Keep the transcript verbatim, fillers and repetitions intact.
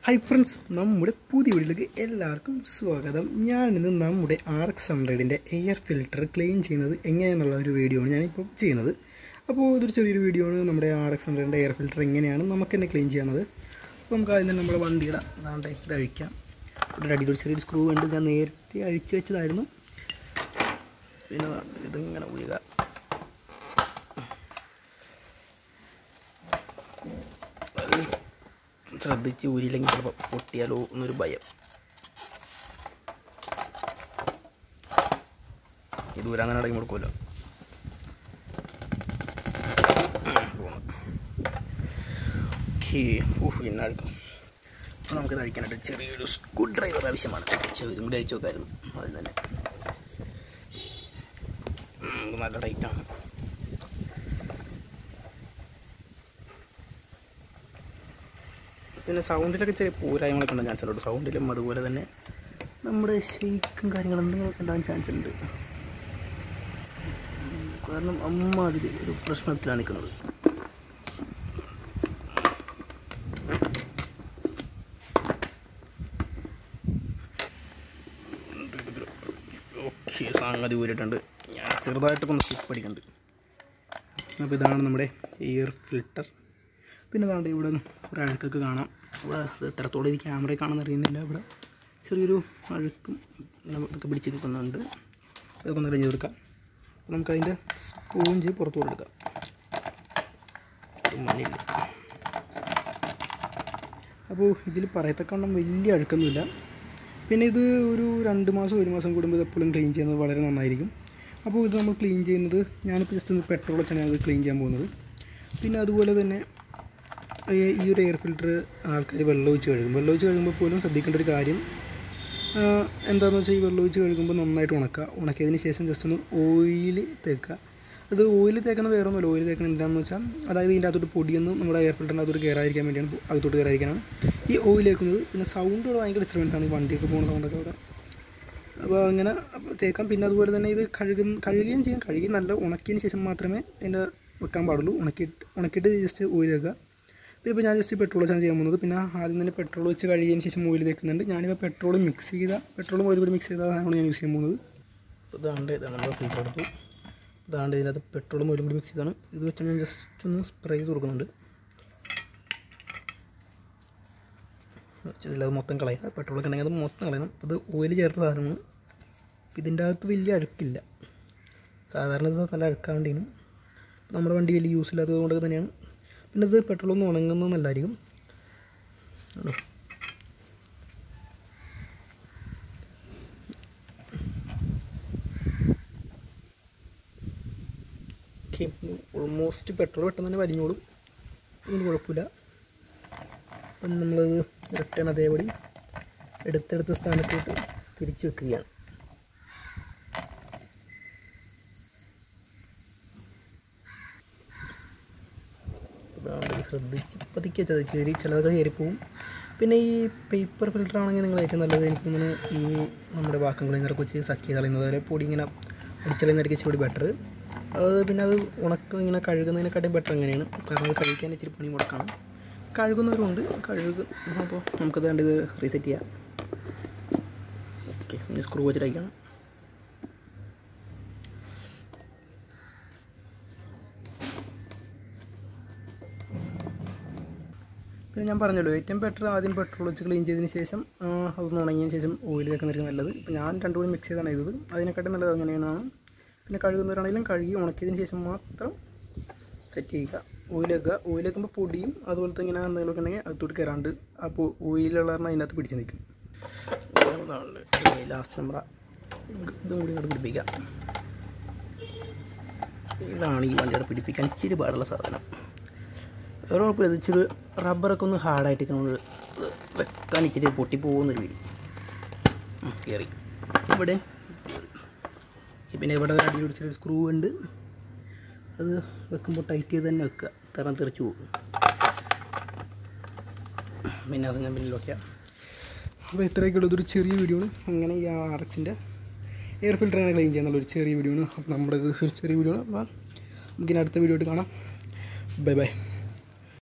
Hi friends, നമ്മുടെ പുതിയ വീഡിയോയിലേക്ക് എല്ലാവർക്കും സ്വാഗതം. ഞാൻ ഇന്ന് നമ്മുടെ R X one hundred ന്റെ എയർ ഫിൽറ്റർ ക്ലീൻ ചെയ്യുന്നത് എങ്ങനെയാണെന്നുള്ള ഒരു വീഡിയോ ആണ് ഞാൻ ഇപ്പോൾ ചെയ്യുന്നത്. അപ്പോൾ ഇതൊരു ചെറിയൊരു വീഡിയോ ആണ്. നമ്മുടെ R X one hundred ന്റെ എയർ ഫിൽറ്റർ എങ്ങനെയാണ് നമുക്ക് തന്നെ ക്ലീൻ ചെയ്യുന്നത്. അപ്പോൾ നമുക്ക് ആദ്യം തന്നെ നമ്മുടെ വണ്ടിയുടെ അതാണ്ട് ഇത് അഴിക്കാം. ഇവിടെ അടിയിൽ ഒരു ചെറിയൊരു സ്ക്രൂ ഉണ്ട്. ഞാൻ നേരത്തെ അഴിച്ചു വെച്ചതായിരുന്നു. പിന്നെ ഇതിങ്ങനെ ഉള്ളിക ശ്രദ്ധിച്ച് ഊരിയില്ലെങ്കിൽ ചിലപ്പോൾ പൊട്ടിയാലോ എന്നൊരു ഭയം. ഇത് ഊരാൻ തന്നെ അടങ്ങി കൊടുക്കുമല്ലോ. ഓക്കെ, പിന്നെ അഴുക്കാം. അപ്പോൾ നമുക്കിത് അഴിക്കാനായിട്ട് ചെറിയൊരു സ്ക്രൂ ഡ്രൈവർ ആവശ്യമാണ്. ചെറുതും കൂടി അഴിച്ചു വെക്കായിരുന്നു. അതിൽ തന്നെ നല്ല ടൈറ്റാണ്. പിന്നെ സൗണ്ടിലൊക്കെ ചെറിയ പോരായ്മകളൊക്കെ ഉണ്ടാകാൻ ചാൻസ് ഉണ്ട്. സൗണ്ടിലും അതുപോലെ തന്നെ നമ്മുടെ ഷെയ്ക്കും കാര്യങ്ങളും എന്തെങ്കിലുമൊക്കെ ഉണ്ടാകാൻ ചാൻസ് ഉണ്ട്. കാരണം അമ്മ അതിൽ ഒരു പ്രശ്നത്തിലാണ് നിൽക്കുന്നത്. ഓക്കെ, സംഗതി ഊരിട്ടുണ്ട്. ഞാൻ ചെറുതായിട്ടൊക്കെ ഒന്ന് സ്ലിപ്പ് അടിക്കുന്നുണ്ട്. അപ്പോൾ ഇതാണ് നമ്മുടെ എയർ ഫിൽറ്റർ. പിന്നെ അതാണ്ട് ഇവിടെ ഒരു അഴുക്കൊക്കെ കാണാം. ഇവിടെ എത്രത്തോളം ഇത് ക്യാമറയിൽ കാണാൻ അറിയുന്നില്ല. ഇവിടെ ചെറിയൊരു അഴുക്കും ഇതൊക്കെ പിടിച്ച് നിൽക്കുന്നുണ്ട്. അതൊക്കെ ഒന്ന് കഴിഞ്ഞ് കൊടുക്കാം. അപ്പോൾ നമുക്കതിൻ്റെ സ്പോഞ്ച് പുറത്തു കൊടുക്കാം. മണ്ണില്ല. അപ്പോൾ ഇതിൽ പറയത്തക്കവണ്ണം വലിയ അഴുക്കൊന്നുമില്ല. പിന്നെ ഇത് ഒരു രണ്ട് മാസം ഒരു മാസം കൂടുമ്പോൾ ഇത് എപ്പോഴും ക്ലീൻ ചെയ്യുന്നത് വളരെ നന്നായിരിക്കും. അപ്പോൾ ഇത് നമ്മൾ ക്ലീൻ ചെയ്യുന്നത് ഞാനിപ്പോൾ ജസ്റ്റ് ഒന്ന് പെട്രോൾ വെച്ചാണ് അത് ക്ലീൻ ചെയ്യാൻ പോകുന്നത്. പിന്നെ അതുപോലെ തന്നെ ഈ ഒരു എയർ ഫിൽറ്റർ ആൾക്കാർ വെള്ളം ഒഴിച്ച് കഴുകും. വെള്ളം ഒഴിച്ച് കഴുകുമ്പോൾ പോലും ശ്രദ്ധിക്കേണ്ട ഒരു കാര്യം എന്താണെന്ന് വെച്ചാൽ ഈ വെള്ളം ഒഴിച്ച് കഴുകുമ്പോൾ നന്നായിട്ട് ഉണക്കുക. ഉണക്കിയതിന് ശേഷം ജസ്റ്റ് ഒന്ന് ഓയിൽ തേക്കുക. അത് ഓയിൽ തേക്കുന്നത് വേറെ ഒന്നുമില്ല. ഓയിൽ തേക്കുന്നത് എന്താണെന്ന് വെച്ചാൽ അതായത് ഇതിൻ്റെ അകത്തോട്ട് പൊടിയൊന്നും നമ്മുടെ എയർ ഫിൽറ്ററിൻ്റെ അകത്തോട്ട് കയറാതിരിക്കാൻ വേണ്ടിയാണ്, അകത്തോട്ട് കയറാതിരിക്കാനാണ് ഈ ഓയിൽ തേക്കുന്നത്. പിന്നെ സൗണ്ട് ഭയങ്കര ഡിസ്റ്റർബൻസ് ആണ് ഈ വണ്ടിയൊക്കെ പോകുന്ന സൗണ്ടൊക്കെ അവിടെ. അപ്പോൾ അങ്ങനെ തേക്കാം. പിന്നെ അതുപോലെ തന്നെ ഇത് കഴുകും കഴുകുകയും ചെയ്യാം. കഴുകി നല്ല ഉണക്കിയതിന് ശേഷം മാത്രമേ അതിൻ്റെ വെക്കാൻ പാടുള്ളൂ. ഉണക്കിയിട്ട് ഉണക്കിയിട്ട് ജസ്റ്റ് ഓയിൽ തേക്കുക. പിന്നെ ഇപ്പോൾ ഞാൻ ജസ്റ്റ് പെട്രോൾ വെച്ചാണ് ചെയ്യാൻ പോകുന്നത്. പിന്നെ ആദ്യം തന്നെ പെട്രോൾ വെച്ച് കഴുകിയതിന് ശേഷം ഓയിൽ തേക്കുന്നുണ്ട്. ഞാനിപ്പോൾ പെട്രോൾ മിക്സ് ചെയ്ത പെട്രോളും ഓയിൽ കൂടി മിക്സ് ചെയ്തതാണ് ഞാൻ യൂസ് ചെയ്യാൻ പോകുന്നത്. ഇതാണ്ട് ഇതാണ് നമ്മുടെ ഫിൽറ്റർ എടുത്തു. ഇതാണ്ട് ഇതിനകത്ത് പെട്രോളും ഓയിലും കൂടി മിക്സ് ചെയ്താണ്. ഇത് വെച്ച് ഞാൻ ജസ്റ്റ് ഒന്ന് സ്പ്രേ ചെയ്ത് കൊടുക്കുന്നുണ്ട്. ഇതിലത് മൊത്തം കളയുക. പെട്രോളൊക്കെ ഉണ്ടെങ്കിൽ അത് മൊത്തം കളയണം. അത് ഓയിൽ ചേർത്ത സാധനമാണ്. ഇതിൻ്റെ അകത്ത് വലിയ അഴുക്കില്ല. സാധാരണ ഇത് നല്ല അഴുക്കാണ്ടിനും നമ്മുടെ വണ്ടി വലിയ യൂസ് ഇല്ലാത്തത് കൊണ്ട് തന്നെയാണ്. പിന്നെ ഇത് പെട്രോളൊന്നും ഉണങ്ങുന്നത് നല്ലതായിരിക്കും. ഓക്കെ, ഓൾമോസ്റ്റ് പെട്രോൾ പെട്ടെന്ന് തന്നെ വലിഞ്ഞോളും. ഇതിന് കുഴപ്പമില്ല. അപ്പം നമ്മളത് റിട്ടേൺ അതേപടി എടുത്തെടുത്ത സ്ഥാനത്തോട്ട് തിരിച്ച് വെക്കുകയാണ്. ശ്രദ്ധിച്ച് പതുക്കെ അത് കയറി ചിലതൊക്കെ കയറിപ്പോവും. പിന്നെ ഈ പേപ്പർ ഫിൽറ്റർ ആണെങ്കിൽ നിങ്ങൾ ഏറ്റവും നല്ലത് എനിക്കിങ്ങനെ ഈ നമ്മുടെ വാക്കം ക്ലീനറൊക്കെ വെച്ച് സക്ക് ചെയ്ത് കളയുന്നത് വരെ പൊടി ഇങ്ങനെ അടിച്ചളയുന്നതായിരിക്കും ഇച്ചിരി ബെറ്റർ. അത് പിന്നെ അത് ഉണക്കം ഇങ്ങനെ കഴുകുന്നതിനെക്കാട്ടും ബെറ്റർ എങ്ങനെയാണ്. കാരണം അത് കഴിക്കാൻ ഇച്ചിരി പണി മുടക്കാണ്. കഴുകുന്നവരുണ്ട്, കഴുകും. അപ്പോൾ നമുക്കത് വേണ്ട ഇത് റീസെറ്റ് ചെയ്യാം. ഓക്കെ, ഇനി സ്ക്രൂ വെച്ചിട്ടയക്കണം. പിന്നെ ഞാൻ പറഞ്ഞല്ലോ, ഏറ്റവും ബെറ്റർ ആദ്യം പെട്രോൾ വെച്ച് ക്ലീൻ ചെയ്തതിന് ശേഷം അതൊന്ന് ഉണങ്ങിയതിന് ശേഷം ഓയിൽ വെക്കുന്നതായിരിക്കും നല്ലത്. ഇപ്പോൾ ഞാൻ രണ്ടും കൂടി മിക്സ് ചെയ്താണ് ചെയ്തത്. അതിനെക്കാട്ടും നല്ലത് അങ്ങനെയാണ്. പിന്നെ കഴുകുന്നവരാണെങ്കിലും കഴുകി ഉണക്കിയതിന് ശേഷം മാത്രം സെറ്റ് ചെയ്യുക. ഓയിൽ വെക്കുക. ഓയിൽ വെക്കുമ്പോൾ പൊടിയും അതുപോലത്തെ ഇങ്ങനെ എന്തെങ്കിലുമൊക്കെ ഉണ്ടെങ്കിൽ അകത്തോട്ട് കയറാണ്ട് അപ്പോൾ ഓയിലുള്ള കാരണം അതിനകത്ത് പിടിച്ച് നിൽക്കും. ലാസ്റ്റ് നമ്മുടെ ഇതും കൂടി ഇങ്ങോട്ട് പിടിപ്പിക്കാം. ഇതാണ് ഈ വണ്ടിയുടെ പിടിപ്പിക്കാൻ ഇച്ചിരി പാടുള്ള സാധനം. വേറെ കുഴപ്പമില്ല. ഇത് ഇച്ചിരി റബ്ബറൊക്കെ ഒന്ന് ഹാർഡായിട്ട് വെക്കാൻ ഇച്ചിരി പൊട്ടിപ്പോകുന്നൊരു വീട് കയറി ഇവിടെ. പിന്നെ ഇവിടെ ഒരു അടിയിൽ പിടിച്ചൊരു സ്ക്രൂ ഉണ്ട്. അത് വെക്കുമ്പോൾ ടൈറ്റ് ചെയ്ത് തന്നെ വെക്കുക. തരം തെറിച്ച് പോകും. പിന്നെ അത് ഞാൻ പിന്നെ നോക്കിയാൽ. അപ്പോൾ ഇത്രയൊക്കെയുള്ളൂ. ഇതൊരു ചെറിയ വീഡിയോ ആണ്. അങ്ങനെ ഈ ആർ എക്സിൻ്റെ എയർ ഫിൽറ്റർ അങ്ങനെ ക്ലീൻ ചെയ്യാന്നുള്ളൊരു ചെറിയ വീഡിയോ ആണ്. അപ്പോൾ നമ്മുടെ ഇത് ഒരു ചെറിയ വീഡിയോ ആണ്. അപ്പോൾ നമുക്കിനി അടുത്ത വീഡിയോ ആയിട്ട് കാണാം. Bye by.